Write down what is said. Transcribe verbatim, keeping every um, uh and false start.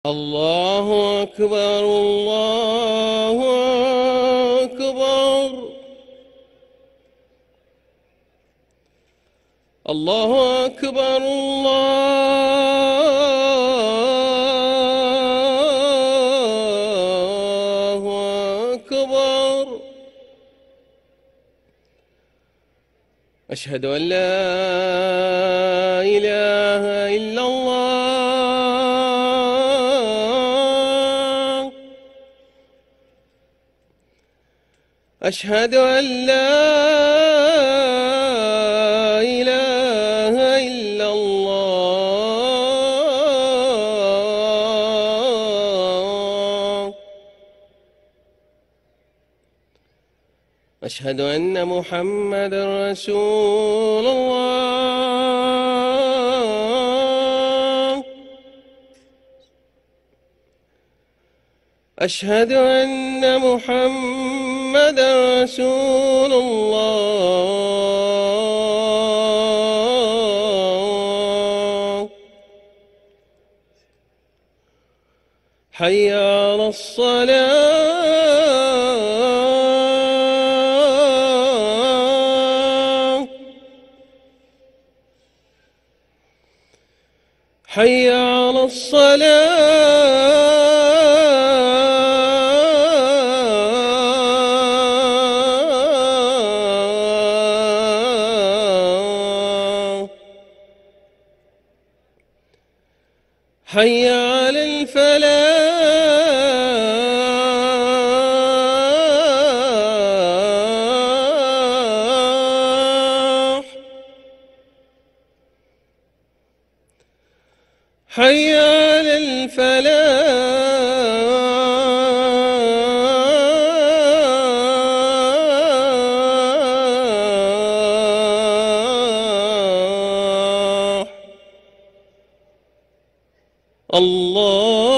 الله أكبر الله أكبر الله أكبر الله أكبر. أشهد أن لا إله إلا الله. أشهد أن لا إله إلا الله. أشهد أن محمدًا رسول الله. أشهد أن محمدًا رسول الله. حي على الصلاة. حي على الصلاة. حي على الفلاح. حي على الفلاح. الله